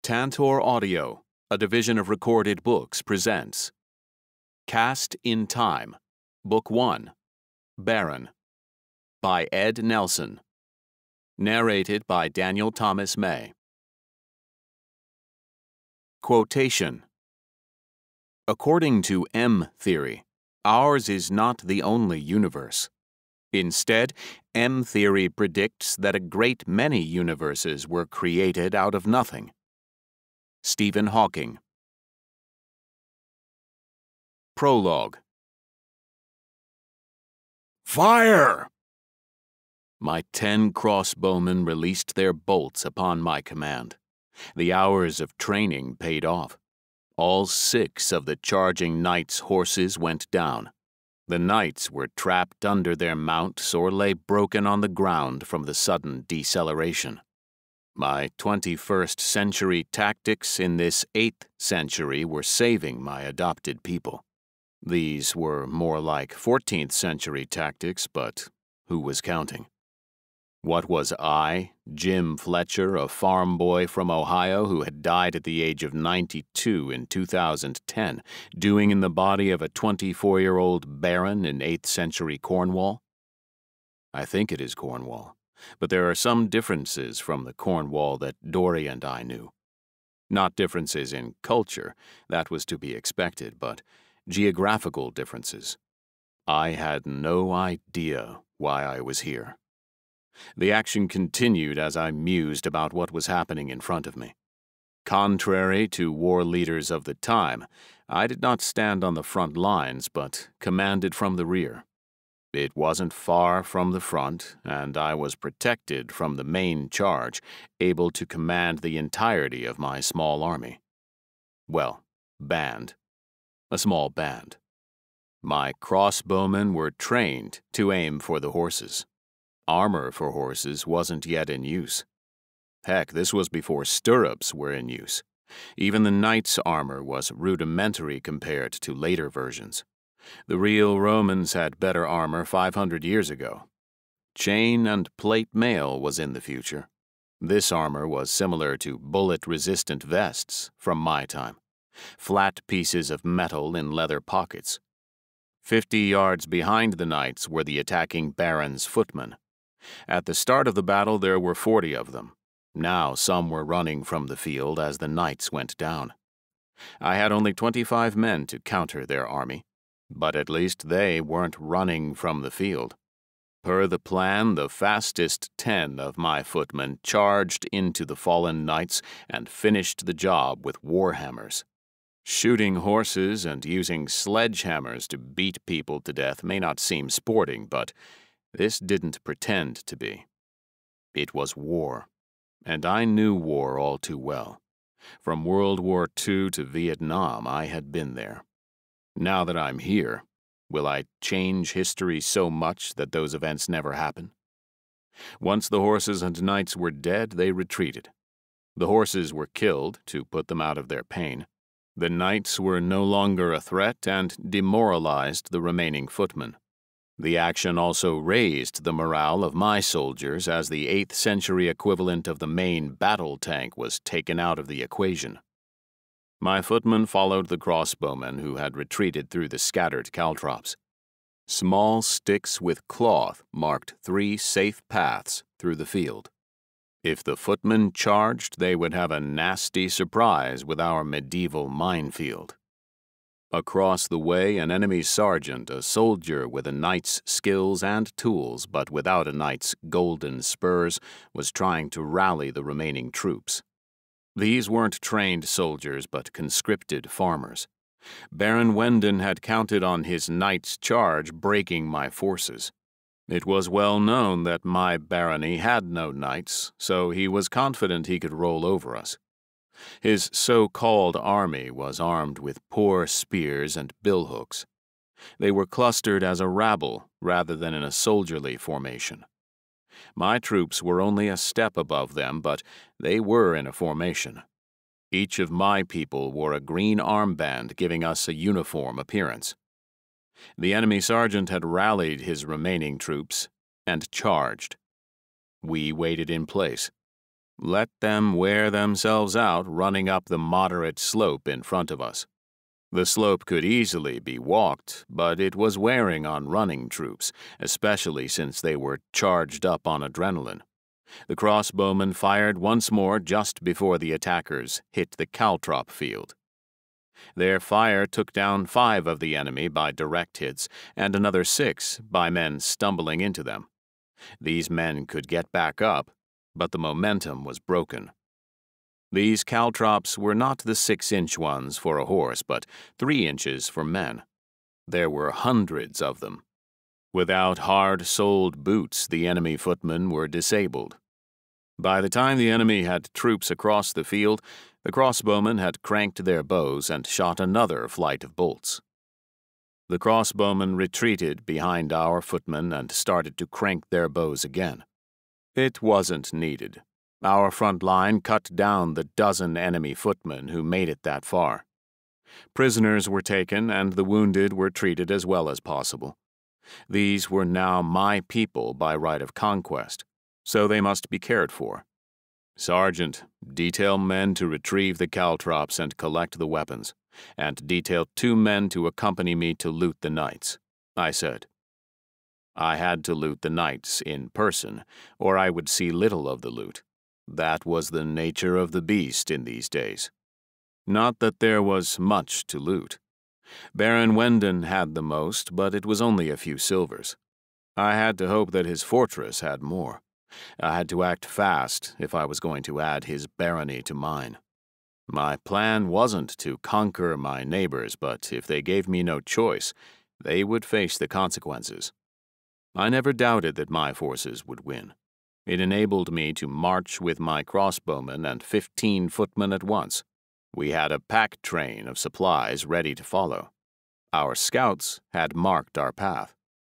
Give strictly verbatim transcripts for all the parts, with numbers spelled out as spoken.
Tantor Audio, a division of Recorded Books, presents Cast in Time, Book one, Baron, by Ed Nelson. Narrated by Daniel Thomas May. Quotation: According to M theory, ours is not the only universe. Instead, M theory predicts that a great many universes were created out of nothing. Stephen Hawking. Prologue. Fire! My ten crossbowmen released their bolts upon my command. The hours of training paid off. All six of the charging knights' horses went down. The knights were trapped under their mounts or lay broken on the ground from the sudden deceleration. My twenty-first century tactics in this eighth century were saving my adopted people. These were more like fourteenth century tactics, but who was counting? What was I, Jim Fletcher, a farm boy from Ohio who had died at the age of ninety-two in two thousand ten, doing in the body of a twenty-four-year-old baron in eighth century Cornwall? I think it is Cornwall, but there are some differences from the Cornwall that Dory and I knew. Not differences in culture, that was to be expected, but geographical differences. I had no idea why I was here. The action continued as I mused about what was happening in front of me. Contrary to war leaders of the time, I did not stand on the front lines, but commanded from the rear. It wasn't far from the front, and I was protected from the main charge, able to command the entirety of my small army. Well, band. A small band. My crossbowmen were trained to aim for the horses. Armor for horses wasn't yet in use. Heck, this was before stirrups were in use. Even the knight's armor was rudimentary compared to later versions. The real Romans had better armor five hundred years ago. Chain and plate mail was in the future. This armor was similar to bullet-resistant vests from my time. Flat pieces of metal in leather pockets. Fifty yards behind the knights were the attacking baron's footmen. At the start of the battle there were forty of them. Now some were running from the field as the knights went down. I had only twenty-five men to counter their army, but at least they weren't running from the field. Per the plan, the fastest ten of my footmen charged into the fallen knights and finished the job with warhammers. Shooting horses and using sledgehammers to beat people to death may not seem sporting, but this didn't pretend to be. It was war, and I knew war all too well. From World War Two to Viet Nam, I had been there. Now that I'm here, will I change history so much that those events never happen? Once the horses and knights were dead, they retreated. The horses were killed to put them out of their pain. The knights were no longer a threat and demoralized the remaining footmen. The action also raised the morale of my soldiers as the eighth century equivalent of the main battle tank was taken out of the equation. My footmen followed the crossbowmen who had retreated through the scattered caltrops. Small sticks with cloth marked three safe paths through the field. If the footmen charged, they would have a nasty surprise with our medieval minefield. Across the way, an enemy sergeant, a soldier with a knight's skills and tools but without a knight's golden spurs, was trying to rally the remaining troops. These weren't trained soldiers but conscripted farmers. Baron Wendon had counted on his knight's charge breaking my forces. It was well known that my barony had no knights, so he was confident he could roll over us. His so-called army was armed with poor spears and billhooks. They were clustered as a rabble rather than in a soldierly formation. My troops were only a step above them, but they were in a formation. Each of my people wore a green armband giving us a uniform appearance. The enemy sergeant had rallied his remaining troops and charged. We waited in place. Let them wear themselves out running up the moderate slope in front of us. The slope could easily be walked, but it was wearing on running troops, especially since they were charged up on adrenaline. The crossbowmen fired once more just before the attackers hit the caltrop field. Their fire took down five of the enemy by direct hits and another six by men stumbling into them. These men could get back up, but the momentum was broken. These caltrops were not the six-inch ones for a horse, but three inches for men. There were hundreds of them. Without hard-soled boots, the enemy footmen were disabled. By the time the enemy had troops across the field, the crossbowmen had cranked their bows and shot another flight of bolts. The crossbowmen retreated behind our footmen and started to crank their bows again. It wasn't needed. Our front line cut down the dozen enemy footmen who made it that far. Prisoners were taken and the wounded were treated as well as possible. These were now my people by right of conquest, so they must be cared for. Sergeant, detail men to retrieve the caltrops and collect the weapons, and detail two men to accompany me to loot the knights, I said. I had to loot the knights in person, or I would see little of the loot. That was the nature of the beast in these days. Not that there was much to loot. Baron Wendon had the most, but it was only a few silvers. I had to hope that his fortress had more. I had to act fast if I was going to add his barony to mine. My plan wasn't to conquer my neighbors, but if they gave me no choice, they would face the consequences. I never doubted that my forces would win. It enabled me to march with my crossbowmen and fifteen footmen at once. We had a pack train of supplies ready to follow. Our scouts had marked our path.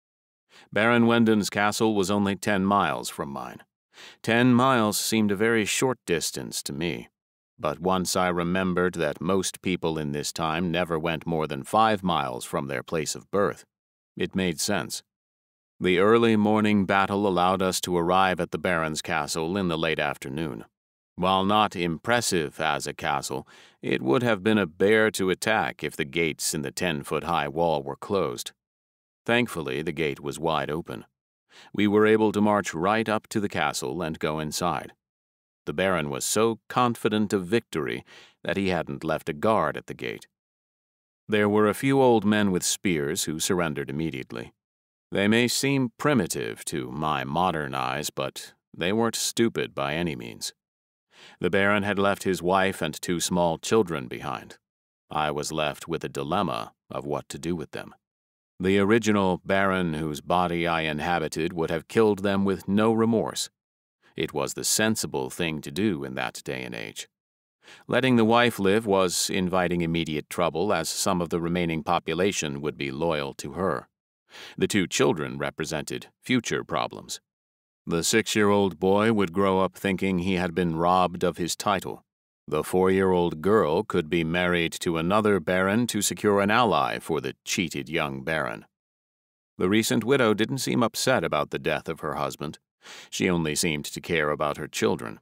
Baron Wendon's castle was only ten miles from mine. Ten miles seemed a very short distance to me, but once I remembered that most people in this time never went more than five miles from their place of birth, it made sense. The early morning battle allowed us to arrive at the Baron's castle in the late afternoon. While not impressive as a castle, it would have been a bear to attack if the gates in the ten-foot-high wall were closed. Thankfully, the gate was wide open. We were able to march right up to the castle and go inside. The Baron was so confident of victory that he hadn't left a guard at the gate. There were a few old men with spears who surrendered immediately. They may seem primitive to my modern eyes, but they weren't stupid by any means. The Baron had left his wife and two small children behind. I was left with a dilemma of what to do with them. The original Baron whose body I inhabited would have killed them with no remorse. It was the sensible thing to do in that day and age. Letting the wife live was inviting immediate trouble, as some of the remaining population would be loyal to her. The two children represented future problems. The six-year-old boy would grow up thinking he had been robbed of his title. The four-year-old girl could be married to another baron to secure an ally for the cheated young baron. The recent widow didn't seem upset about the death of her husband. She only seemed to care about her children.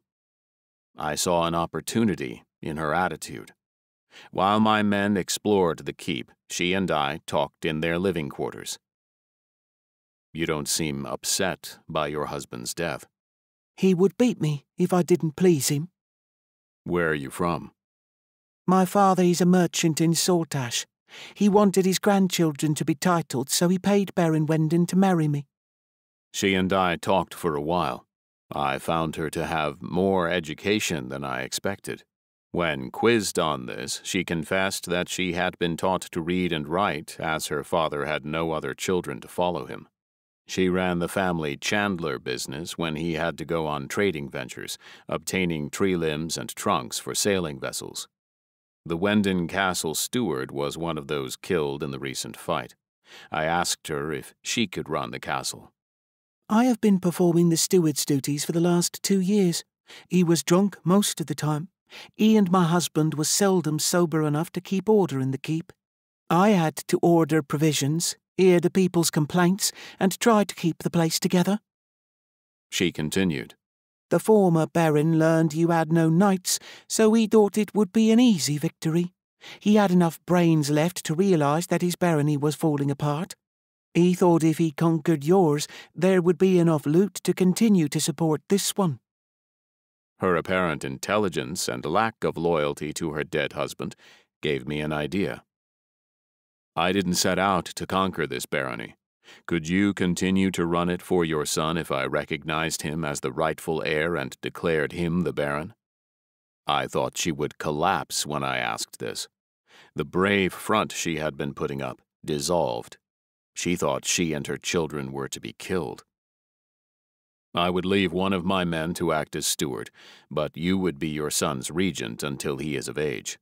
I saw an opportunity in her attitude. While my men explored the keep, she and I talked in their living quarters. You don't seem upset by your husband's death. He would beat me if I didn't please him. Where are you from? My father is a merchant in Saltash. He wanted his grandchildren to be titled, so he paid Baron Wendon to marry me. She and I talked for a while. I found her to have more education than I expected. When quizzed on this, she confessed that she had been taught to read and write, as her father had no other children to follow him. She ran the family chandler business when he had to go on trading ventures, obtaining tree limbs and trunks for sailing vessels. The Wendon Castle steward was one of those killed in the recent fight. I asked her if she could run the castle. I have been performing the steward's duties for the last two years. He was drunk most of the time. He and my husband were seldom sober enough to keep order in the keep. I had to order provisions, hear the people's complaints, and try to keep the place together. She continued. The former Baron learned you had no knights, so he thought it would be an easy victory. He had enough brains left to realize that his barony was falling apart. He thought if he conquered yours, there would be enough loot to continue to support this one." Her apparent intelligence and lack of loyalty to her dead husband gave me an idea. "I didn't set out to conquer this barony. Could you continue to run it for your son if I recognized him as the rightful heir and declared him the baron?" I thought she would collapse when I asked this. The brave front she had been putting up dissolved. She thought she and her children were to be killed. "I would leave one of my men to act as steward, but you would be your son's regent until he is of age."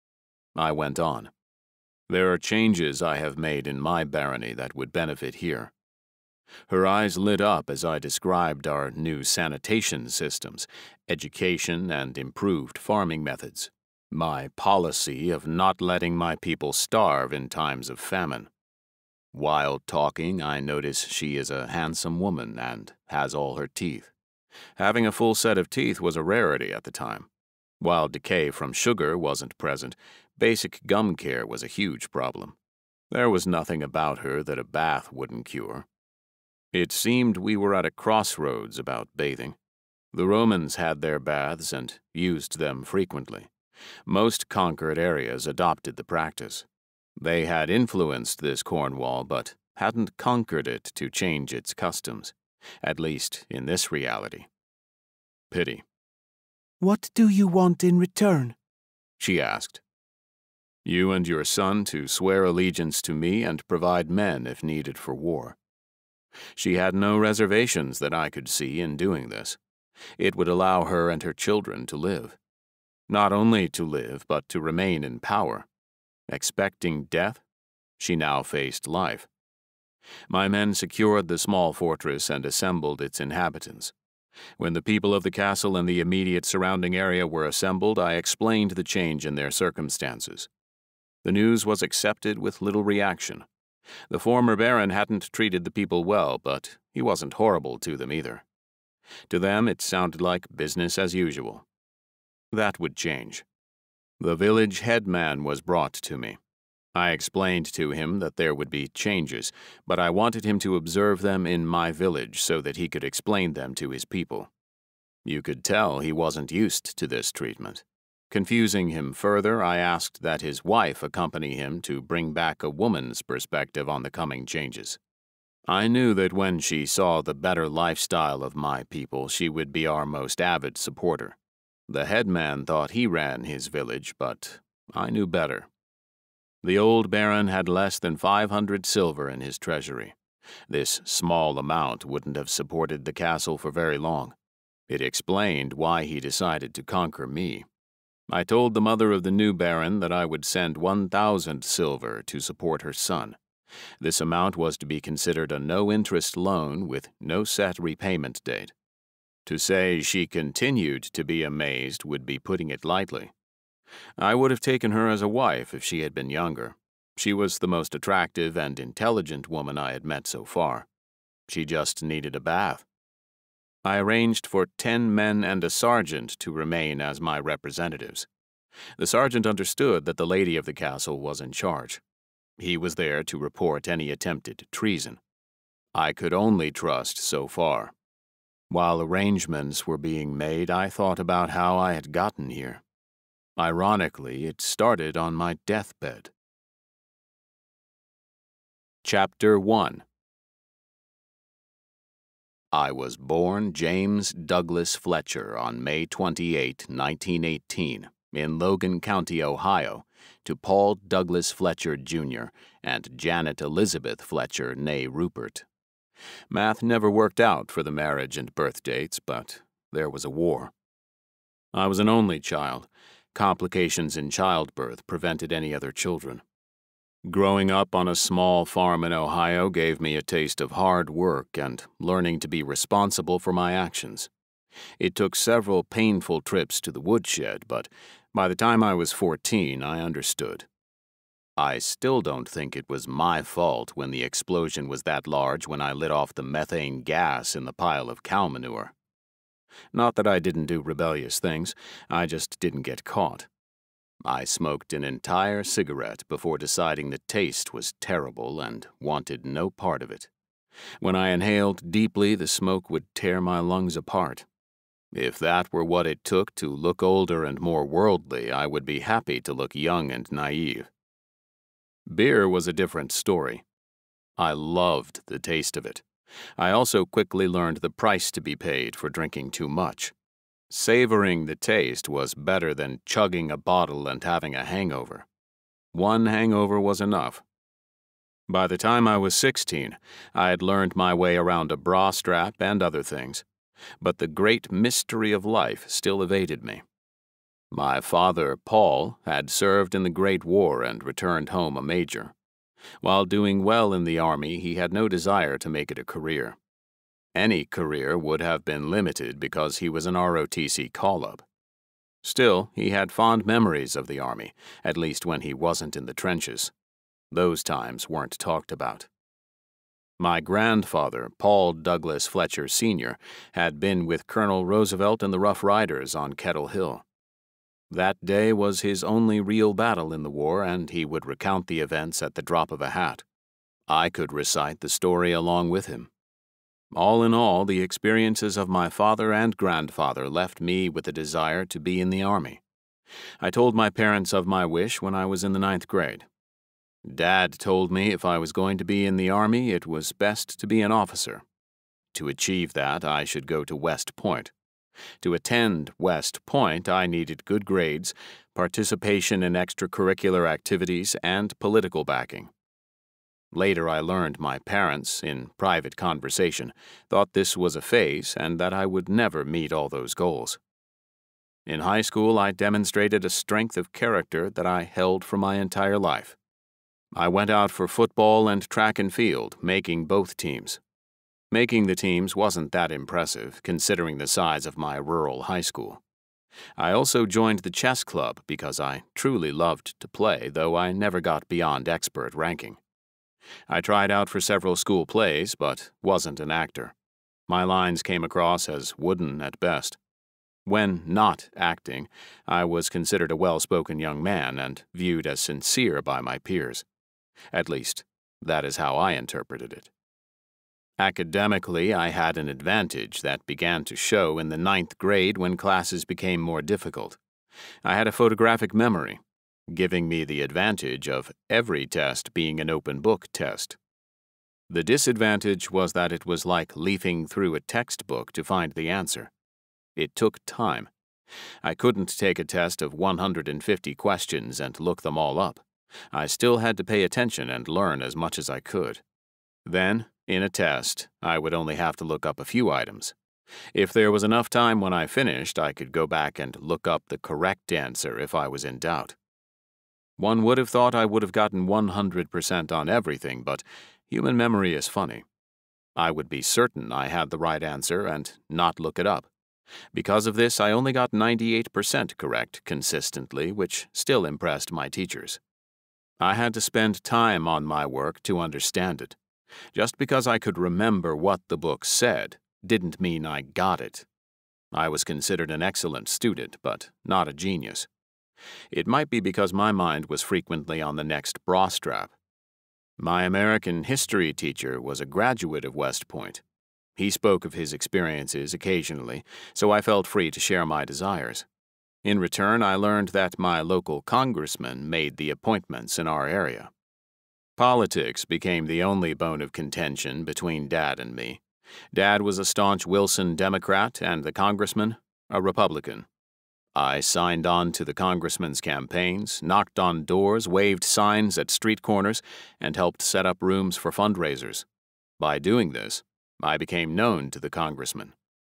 I went on. "There are changes I have made in my barony that would benefit here." Her eyes lit up as I described our new sanitation systems, education, and improved farming methods. My policy of not letting my people starve in times of famine. While talking, I notice she is a handsome woman and has all her teeth. Having a full set of teeth was a rarity at the time. While decay from sugar wasn't present, basic gum care was a huge problem. There was nothing about her that a bath wouldn't cure. It seemed we were at a crossroads about bathing. The Romans had their baths and used them frequently. Most conquered areas adopted the practice. They had influenced this Cornwall, but hadn't conquered it to change its customs, at least in this reality. Pity. "What do you want in return?" she asked. "You and your son to swear allegiance to me and provide men if needed for war." She had no reservations that I could see in doing this. It would allow her and her children to live. Not only to live, but to remain in power. Expecting death, she now faced life. My men secured the small fortress and assembled its inhabitants. When the people of the castle and the immediate surrounding area were assembled, I explained the change in their circumstances. The news was accepted with little reaction. The former baron hadn't treated the people well, but he wasn't horrible to them either. To them, it sounded like business as usual. That would change. The village headman was brought to me. I explained to him that there would be changes, but I wanted him to observe them in my village so that he could explain them to his people. You could tell he wasn't used to this treatment. Confusing him further, I asked that his wife accompany him to bring back a woman's perspective on the coming changes. I knew that when she saw the better lifestyle of my people, she would be our most avid supporter. The headman thought he ran his village, but I knew better. The old baron had less than five hundred silver in his treasury. This small amount wouldn't have supported the castle for very long. It explained why he decided to conquer me. I told the mother of the new baron that I would send one thousand silver to support her son. This amount was to be considered a no-interest loan with no set repayment date. To say she continued to be amazed would be putting it lightly. I would have taken her as a wife if she had been younger. She was the most attractive and intelligent woman I had met so far. She just needed a bath. I arranged for ten men and a sergeant to remain as my representatives. The sergeant understood that the lady of the castle was in charge. He was there to report any attempted treason. I could only trust so far. While arrangements were being made, I thought about how I had gotten here. Ironically, it started on my deathbed. Chapter one. I was born James Douglas Fletcher on May twenty-eighth, nineteen eighteen, in Logan County, Ohio, to Paul Douglas Fletcher, Junior and Janet Elizabeth Fletcher, née Rupert. Math never worked out for the marriage and birth dates, but there was a war. I was an only child. Complications in childbirth prevented any other children. Growing up on a small farm in Ohio gave me a taste of hard work and learning to be responsible for my actions. It took several painful trips to the woodshed, but by the time I was fourteen, I understood. I still don't think it was my fault when the explosion was that large when I lit off the methane gas in the pile of cow manure. Not that I didn't do rebellious things, I just didn't get caught. I smoked an entire cigarette before deciding the taste was terrible and wanted no part of it. When I inhaled deeply, the smoke would tear my lungs apart. If that were what it took to look older and more worldly, I would be happy to look young and naive. Beer was a different story. I loved the taste of it. I also quickly learned the price to be paid for drinking too much. Savoring the taste was better than chugging a bottle and having a hangover. One hangover was enough. By the time I was sixteen, I had learned my way around a bra strap and other things, but the great mystery of life still evaded me. My father, Paul, had served in the Great War and returned home a major. While doing well in the Army, he had no desire to make it a career. Any career would have been limited because he was an R O T C call-up. Still, he had fond memories of the Army, at least when he wasn't in the trenches. Those times weren't talked about. My grandfather, Paul Douglas Fletcher Senior, had been with Colonel Roosevelt and the Rough Riders on Kettle Hill. That day was his only real battle in the war, and he would recount the events at the drop of a hat. I could recite the story along with him. All in all, the experiences of my father and grandfather left me with a desire to be in the Army. I told my parents of my wish when I was in the ninth grade. Dad told me if I was going to be in the Army, it was best to be an officer. To achieve that, I should go to West Point. To attend West Point, I needed good grades, participation in extracurricular activities, and political backing. Later I learned my parents, in private conversation, thought this was a phase and that I would never meet all those goals. In high school, I demonstrated a strength of character that I held for my entire life. I went out for football and track and field, making both teams. Making the teams wasn't that impressive, considering the size of my rural high school. I also joined the chess club because I truly loved to play, though I never got beyond expert ranking. I tried out for several school plays, but wasn't an actor. My lines came across as wooden at best. When not acting, I was considered a well-spoken young man and viewed as sincere by my peers. At least, that is how I interpreted it. Academically, I had an advantage that began to show in the ninth grade when classes became more difficult. I had a photographic memory, giving me the advantage of every test being an open book test. The disadvantage was that it was like leafing through a textbook to find the answer. It took time. I couldn't take a test of one hundred fifty questions and look them all up. I still had to pay attention and learn as much as I could. Then, in a test, I would only have to look up a few items. If there was enough time when I finished, I could go back and look up the correct answer if I was in doubt. One would have thought I would have gotten one hundred percent on everything, but human memory is funny. I would be certain I had the right answer and not look it up. Because of this, I only got ninety-eight percent correct consistently, which still impressed my teachers. I had to spend time on my work to understand it. Just because I could remember what the book said didn't mean I got it. I was considered an excellent student, but not a genius. It might be because my mind was frequently on the next bra strap. My American history teacher was a graduate of West Point. He spoke of his experiences occasionally, so I felt free to share my desires. In return, I learned that my local congressman made the appointments in our area. Politics became the only bone of contention between Dad and me. Dad was a staunch Wilson Democrat and the congressman a Republican. I signed on to the congressman's campaigns, knocked on doors, waved signs at street corners, and helped set up rooms for fundraisers. By doing this, I became known to the congressman.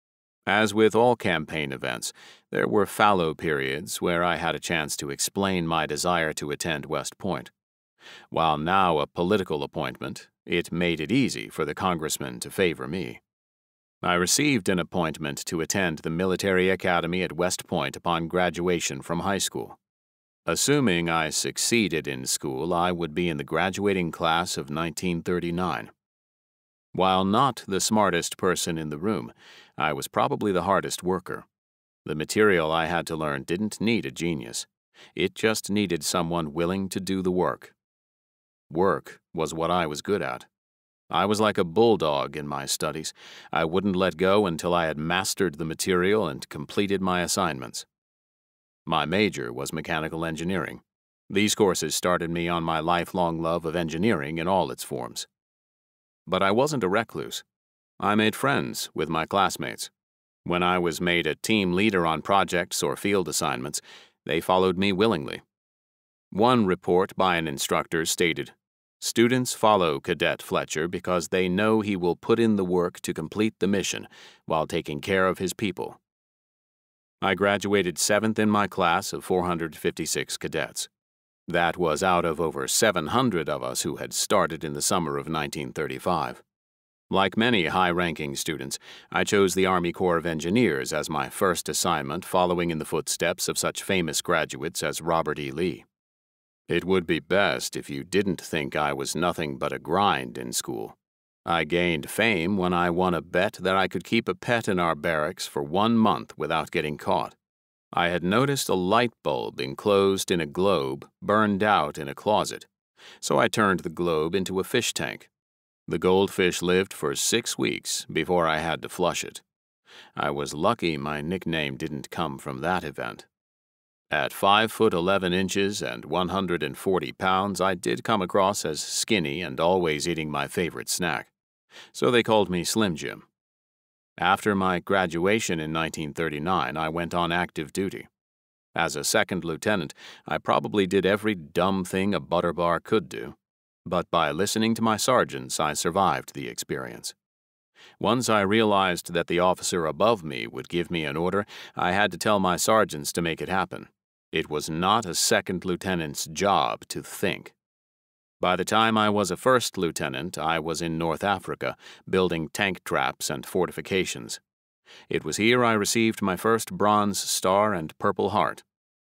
As with all campaign events, there were fallow periods where I had a chance to explain my desire to attend West Point. While now a political appointment, it made it easy for the congressman to favor me. I received an appointment to attend the military academy at West Point upon graduation from high school. Assuming I succeeded in school, I would be in the graduating class of nineteen thirty-nine. While not the smartest person in the room, I was probably the hardest worker. The material I had to learn didn't need a genius. It just needed someone willing to do the work. Work was what I was good at. I was like a bulldog in my studies. I wouldn't let go until I had mastered the material and completed my assignments. My major was mechanical engineering. These courses started me on my lifelong love of engineering in all its forms. But I wasn't a recluse. I made friends with my classmates. When I was made a team leader on projects or field assignments, they followed me willingly. One report by an instructor stated, "Students follow Cadet Fletcher because they know he will put in the work to complete the mission while taking care of his people." I graduated seventh in my class of four hundred fifty-six cadets. That was out of over seven hundred of us who had started in the summer of nineteen thirty-five. Like many high-ranking students, I chose the Army Corps of Engineers as my first assignment, following in the footsteps of such famous graduates as Robert E. Lee. It would be best if you didn't think I was nothing but a grind in school. I gained fame when I won a bet that I could keep a pet in our barracks for one month without getting caught. I had noticed a light bulb enclosed in a globe burned out in a closet, so I turned the globe into a fish tank. The goldfish lived for six weeks before I had to flush it. I was lucky my nickname didn't come from that event. At five foot eleven inches and one hundred forty pounds, I did come across as skinny and always eating my favorite snack, so they called me Slim Jim. After my graduation in nineteen thirty-nine, I went on active duty. As a second lieutenant, I probably did every dumb thing a butter bar could do, but by listening to my sergeants, I survived the experience. Once I realized that the officer above me would give me an order, I had to tell my sergeants to make it happen. It was not a second lieutenant's job to think. By the time I was a first lieutenant, I was in North Africa, building tank traps and fortifications. It was here I received my first Bronze Star and Purple Heart.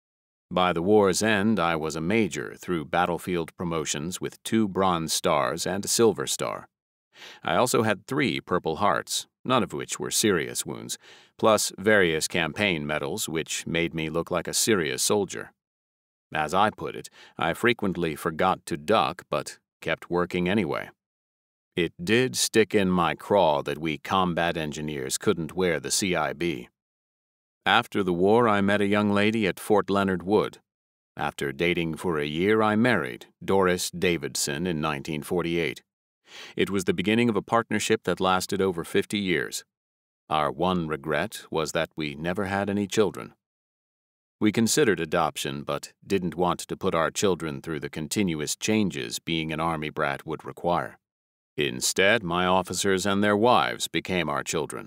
By the war's end, I was a major through battlefield promotions with two Bronze Stars and a Silver Star. I also had three Purple Hearts, none of which were serious wounds, plus various campaign medals which made me look like a serious soldier. As I put it, I frequently forgot to duck, but kept working anyway. It did stick in my craw that we combat engineers couldn't wear the C I B. After the war, I met a young lady at Fort Leonard Wood. After dating for a year, I married Doris Davidson in nineteen forty-eight. It was the beginning of a partnership that lasted over fifty years. Our one regret was that we never had any children. We considered adoption, but didn't want to put our children through the continuous changes being an Army brat would require. Instead, my officers and their wives became our children.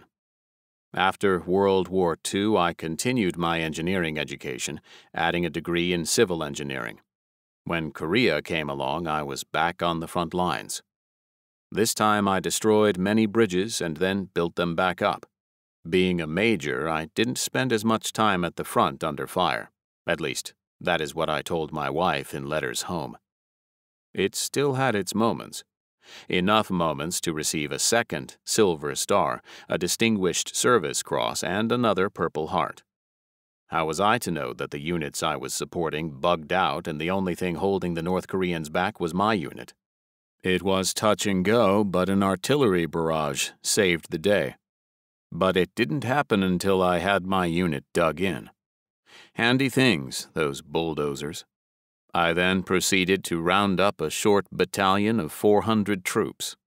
After World War Two, I continued my engineering education, adding a degree in civil engineering. When Korea came along, I was back on the front lines. This time I destroyed many bridges and then built them back up. Being a major, I didn't spend as much time at the front under fire. At least, that is what I told my wife in letters home. It still had its moments. Enough moments to receive a second Silver Star, a Distinguished Service Cross, and another Purple Heart. How was I to know that the units I was supporting bugged out and the only thing holding the North Koreans back was my unit? It was touch and go, but an artillery barrage saved the day. But it didn't happen until I had my unit dug in. Handy things, those bulldozers. I then proceeded to round up a short battalion of four hundred troops.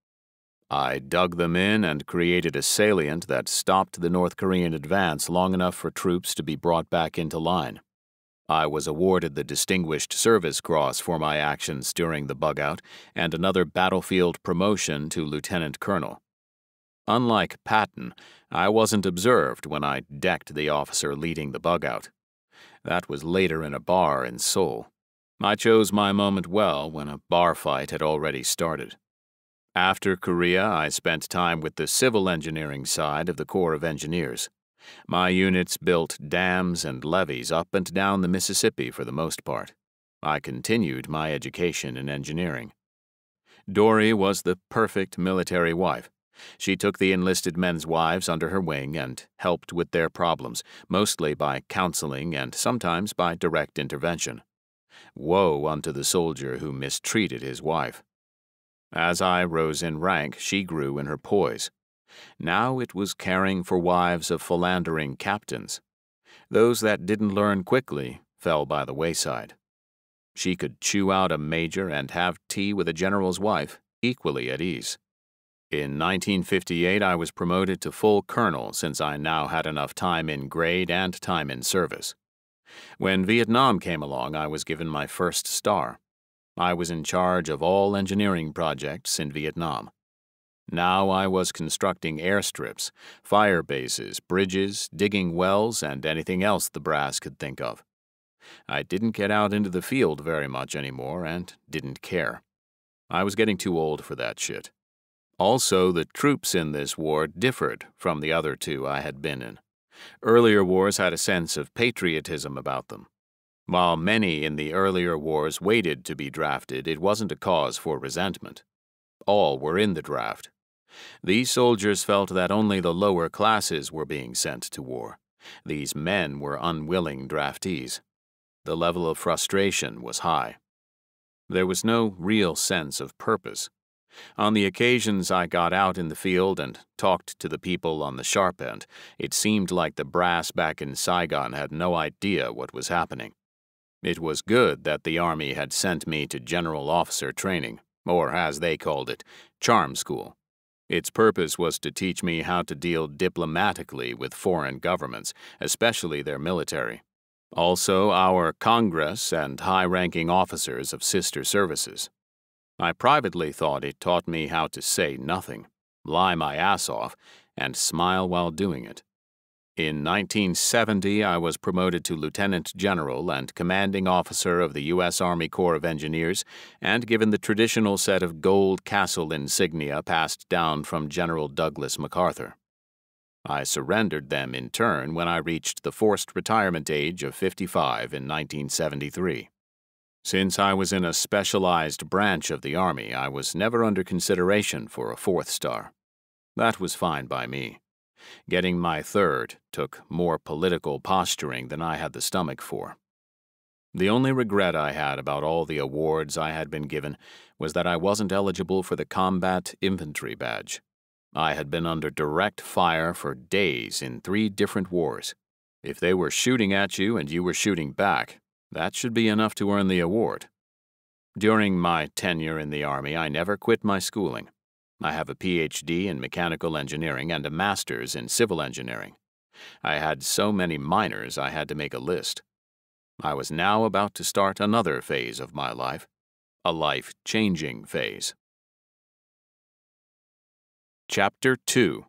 I dug them in and created a salient that stopped the North Korean advance long enough for troops to be brought back into line. I was awarded the Distinguished Service Cross for my actions during the bug-out and another battlefield promotion to lieutenant colonel. Unlike Patton, I wasn't observed when I decked the officer leading the bug-out. That was later in a bar in Seoul. I chose my moment well when a bar fight had already started. After Korea, I spent time with the civil engineering side of the Corps of Engineers. My units built dams and levees up and down the Mississippi for the most part. I continued my education in engineering. Dory was the perfect military wife. She took the enlisted men's wives under her wing and helped with their problems, mostly by counseling and sometimes by direct intervention. Woe unto the soldier who mistreated his wife. As I rose in rank, she grew in her poise. Now it was caring for wives of philandering captains. Those that didn't learn quickly fell by the wayside. She could chew out a major and have tea with a general's wife, equally at ease. In nineteen fifty-eight, I was promoted to full colonel since I now had enough time in grade and time in service. When Viet Nam came along, I was given my first star. I was in charge of all engineering projects in Viet Nam. Now I was constructing airstrips, fire bases, bridges, digging wells, and anything else the brass could think of. I didn't get out into the field very much anymore and didn't care. I was getting too old for that shit. Also, the troops in this war differed from the other two I had been in. Earlier wars had a sense of patriotism about them. While many in the earlier wars waited to be drafted, it wasn't a cause for resentment. All were in the draft. These soldiers felt that only the lower classes were being sent to war. These men were unwilling draftees. The level of frustration was high. There was no real sense of purpose. On the occasions I got out in the field and talked to the people on the sharp end, it seemed like the brass back in Saigon had no idea what was happening. It was good that the Army had sent me to general officer training, or as they called it, charm school. Its purpose was to teach me how to deal diplomatically with foreign governments, especially their military. Also, our Congress and high-ranking officers of sister services. I privately thought it taught me how to say nothing, lie my ass off, and smile while doing it. In nineteen seventy, I was promoted to Lieutenant General and Commanding Officer of the U S Army Corps of Engineers and given the traditional set of gold castle insignia passed down from General Douglas MacArthur. I surrendered them in turn when I reached the forced retirement age of fifty-five in nineteen seventy-three. Since I was in a specialized branch of the Army, I was never under consideration for a fourth star. That was fine by me. Getting my third took more political posturing than I had the stomach for. The only regret I had about all the awards I had been given was that I wasn't eligible for the Combat Infantry Badge. I had been under direct fire for days in three different wars. If they were shooting at you and you were shooting back, that should be enough to earn the award. During my tenure in the Army, I never quit my schooling. I have a P H D in mechanical engineering and a master's in civil engineering. I had so many minors I had to make a list. I was now about to start another phase of my life, a life-changing phase. Chapter two.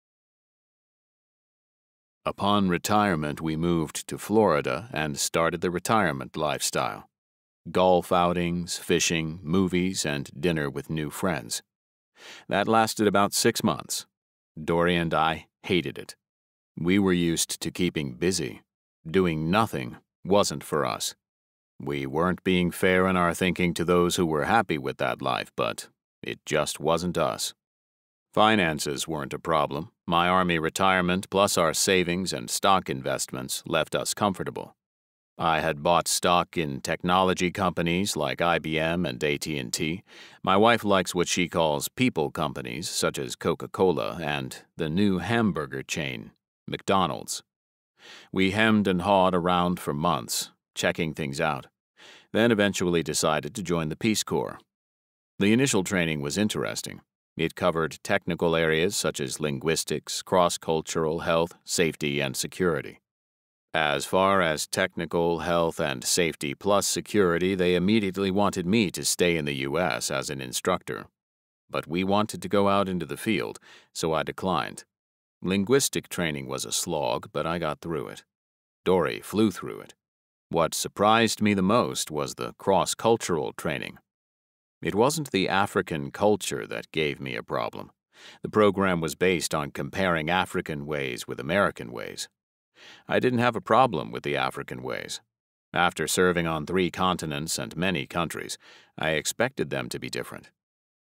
Upon retirement, we moved to Florida and started the retirement lifestyle. Golf outings, fishing, movies, and dinner with new friends. That lasted about six months. Dory and I hated it. We were used to keeping busy. Doing nothing wasn't for us. We weren't being fair in our thinking to those who were happy with that life, but it just wasn't us. Finances weren't a problem. My Army retirement plus our savings and stock investments left us comfortable. I had bought stock in technology companies like I B M and A T and T. My wife likes what she calls people companies such as Coca-Cola and the new hamburger chain, McDonald's. We hemmed and hawed around for months, checking things out, then eventually decided to join the Peace Corps. The initial training was interesting. It covered technical areas such as linguistics, cross-cultural health, safety, and security. As far as technical, health, and safety plus security, they immediately wanted me to stay in the U S as an instructor. But we wanted to go out into the field, so I declined. Linguistic training was a slog, but I got through it. Dory flew through it. What surprised me the most was the cross-cultural training. It wasn't the African culture that gave me a problem. The program was based on comparing African ways with American ways. I didn't have a problem with the African ways. After serving on three continents and many countries, I expected them to be different.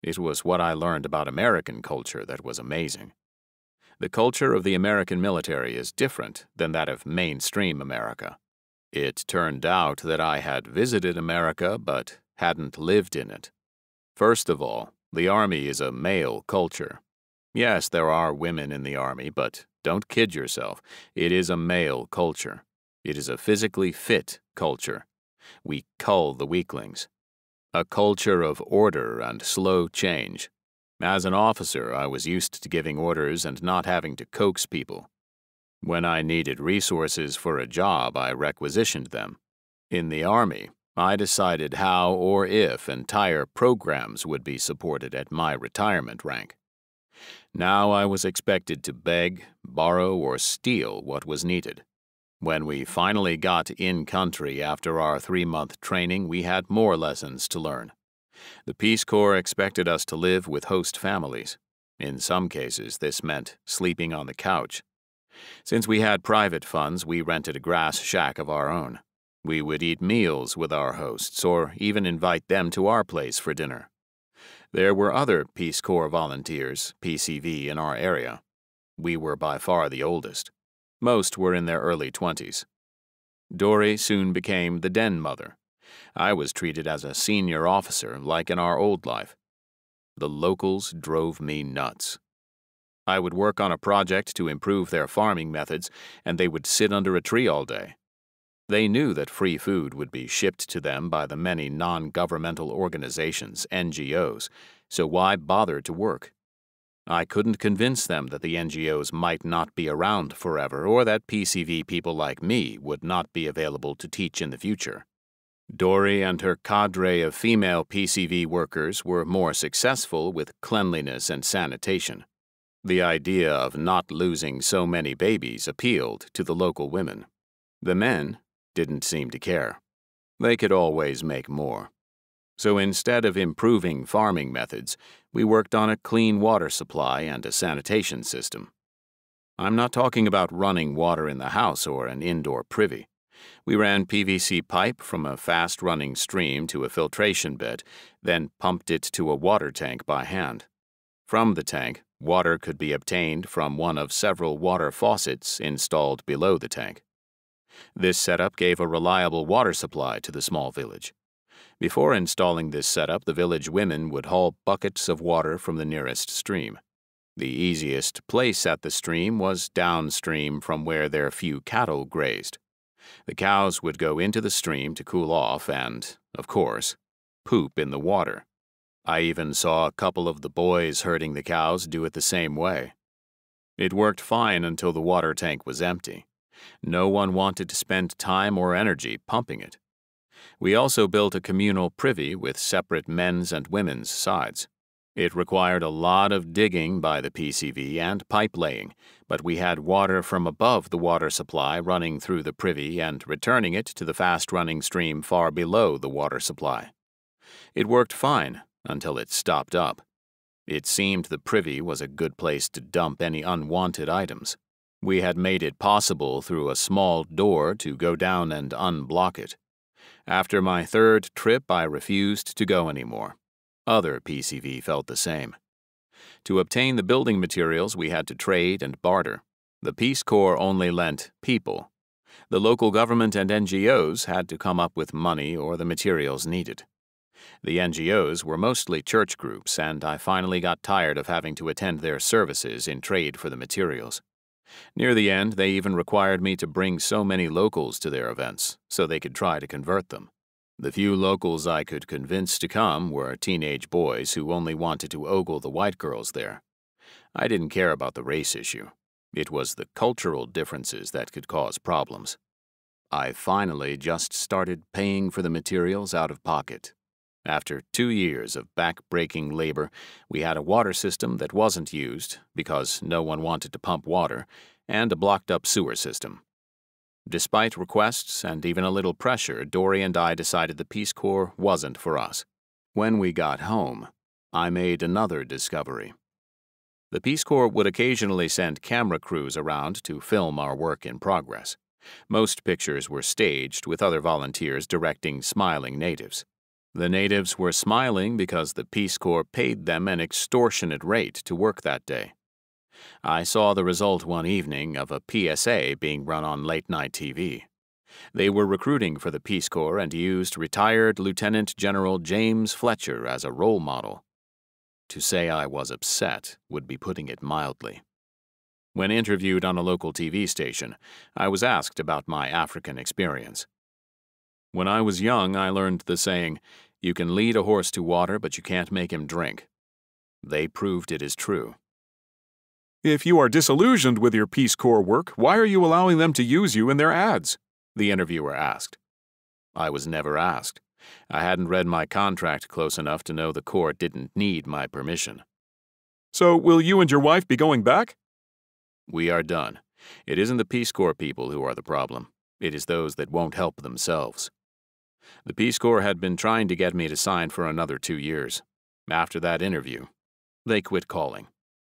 It was what I learned about American culture that was amazing. The culture of the American military is different than that of mainstream America. It turned out that I had visited America but hadn't lived in it. First of all, the Army is a male culture. Yes, there are women in the Army, but don't kid yourself. It is a male culture. It is a physically fit culture. We cull the weaklings. A culture of order and slow change. As an officer, I was used to giving orders and not having to coax people. When I needed resources for a job, I requisitioned them. In the Army, I decided how or if entire programs would be supported at my retirement rank. Now I was expected to beg, borrow, or steal what was needed. When we finally got in country after our three-month training, we had more lessons to learn. The Peace Corps expected us to live with host families. In some cases, this meant sleeping on the couch. Since we had private funds, we rented a grass shack of our own. We would eat meals with our hosts or even invite them to our place for dinner. There were other Peace Corps volunteers, P C V, in our area. We were by far the oldest. Most were in their early twenties. Dory soon became the den mother. I was treated as a senior officer, like in our old life. The locals drove me nuts. I would work on a project to improve their farming methods, and they would sit under a tree all day. They knew that free food would be shipped to them by the many non-governmental organizations, N G Os, so why bother to work? I couldn't convince them that the N G Os might not be around forever or that P C V people like me would not be available to teach in the future. Dory and her cadre of female P C V workers were more successful with cleanliness and sanitation. The idea of not losing so many babies appealed to the local women. The men didn't seem to care. They could always make more. So instead of improving farming methods, we worked on a clean water supply and a sanitation system. I'm not talking about running water in the house or an indoor privy. We ran P V C pipe from a fast-running stream to a filtration bed, then pumped it to a water tank by hand. From the tank, water could be obtained from one of several water faucets installed below the tank. This setup gave a reliable water supply to the small village. Before installing this setup, the village women would haul buckets of water from the nearest stream. The easiest place at the stream was downstream from where their few cattle grazed. The cows would go into the stream to cool off and, of course, poop in the water. I even saw a couple of the boys herding the cows do it the same way. It worked fine until the water tank was empty. No one wanted to spend time or energy pumping it. We also built a communal privy with separate men's and women's sides. It required a lot of digging by the P C V and pipe laying, but we had water from above the water supply running through the privy and returning it to the fast-running stream far below the water supply. It worked fine until it stopped up. It seemed the privy was a good place to dump any unwanted items. We had made it possible through a small door to go down and unblock it. After my third trip, I refused to go anymore. Other P C V felt the same. To obtain the building materials, we had to trade and barter. The Peace Corps only lent people. The local government and N G Os had to come up with money or the materials needed. The N G Os were mostly church groups, and I finally got tired of having to attend their services in trade for the materials. Near the end, they even required me to bring so many locals to their events so they could try to convert them. The few locals I could convince to come were teenage boys who only wanted to ogle the white girls there. I didn't care about the race issue. It was the cultural differences that could cause problems. I finally just started paying for the materials out of pocket. After two years of back-breaking labor, we had a water system that wasn't used because no one wanted to pump water, and a blocked-up sewer system. Despite requests and even a little pressure, Dory and I decided the Peace Corps wasn't for us. When we got home, I made another discovery. The Peace Corps would occasionally send camera crews around to film our work in progress. Most pictures were staged with other volunteers directing smiling natives. The natives were smiling because the Peace Corps paid them an extortionate rate to work that day. I saw the result one evening of a P S A being run on late-night T V. They were recruiting for the Peace Corps and used retired Lieutenant General James Fletcher as a role model. To say I was upset would be putting it mildly. When interviewed on a local T V station, I was asked about my African experience. When I was young, I learned the saying, "You can lead a horse to water, but you can't make him drink." They proved it is true. If you are disillusioned with your Peace Corps work, why are you allowing them to use you in their ads? The interviewer asked. I was never asked. I hadn't read my contract close enough to know the Corps didn't need my permission. So, will you and your wife be going back? We are done. It isn't the Peace Corps people who are the problem. It is those that won't help themselves. The Peace Corps had been trying to get me to sign for another two years. After that interview, they quit calling.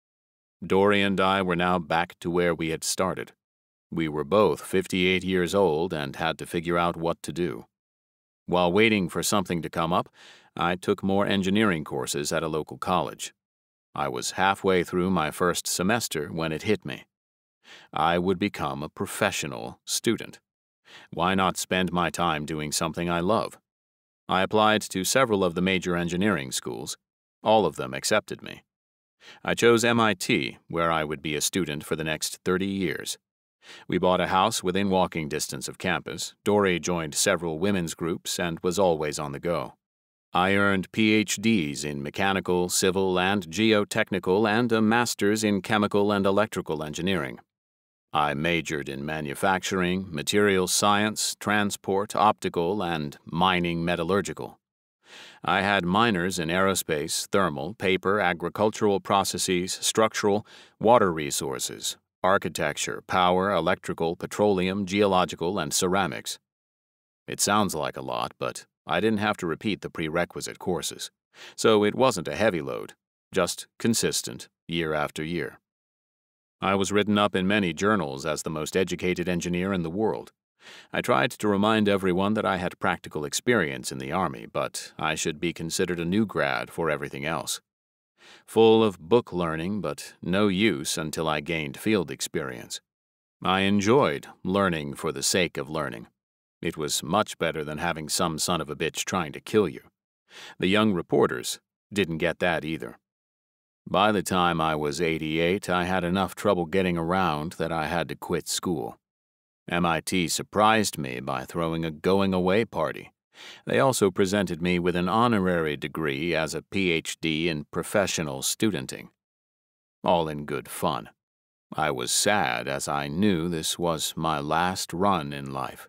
Dory and I were now back to where we had started. We were both fifty-eight years old and had to figure out what to do. While waiting for something to come up, I took more engineering courses at a local college. I was halfway through my first semester when it hit me. I would become a professional student. Why not spend my time doing something I love? I applied to several of the major engineering schools. All of them accepted me. I chose M I T, where I would be a student for the next thirty years. We bought a house within walking distance of campus. Dory joined several women's groups and was always on the go. I earned P H Ds in mechanical, civil, and geotechnical, and a master's in chemical and electrical engineering. I majored in manufacturing, materials science, transport, optical, and mining metallurgical. I had minors in aerospace, thermal, paper, agricultural processes, structural, water resources, architecture, power, electrical, petroleum, geological, and ceramics. It sounds like a lot, but I didn't have to repeat the prerequisite courses, so it wasn't a heavy load, just consistent, year after year. I was written up in many journals as the most educated engineer in the world. I tried to remind everyone that I had practical experience in the Army, but I should be considered a new grad for everything else. Full of book learning, but no use until I gained field experience. I enjoyed learning for the sake of learning. It was much better than having some son of a bitch trying to kill you. The young reporters didn't get that either. By the time I was eighty-eight, I had enough trouble getting around that I had to quit school. M I T surprised me by throwing a going-away party. They also presented me with an honorary degree as a P H D in professional studenting. All in good fun. I was sad as I knew this was my last run in life.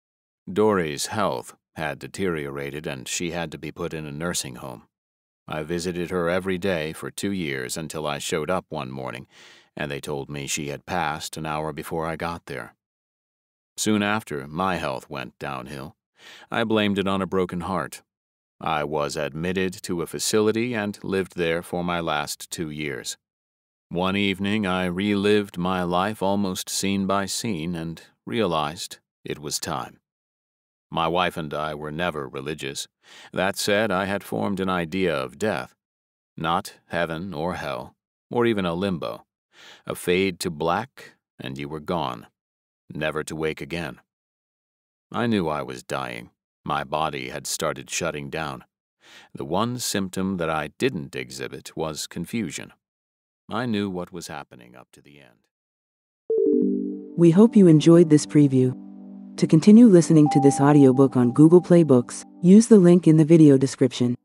Dory's health had deteriorated and she had to be put in a nursing home. I visited her every day for two years until I showed up one morning, and they told me she had passed an hour before I got there. Soon after, my health went downhill. I blamed it on a broken heart. I was admitted to a facility and lived there for my last two years. One evening, I relived my life almost scene by scene and realized it was time. My wife and I were never religious. That said, I had formed an idea of death. Not heaven or hell, or even a limbo. A fade to black, and you were gone, never to wake again. I knew I was dying. My body had started shutting down. The one symptom that I didn't exhibit was confusion. I knew what was happening up to the end. We hope you enjoyed this preview. To continue listening to this audiobook on Google Play Books, use the link in the video description.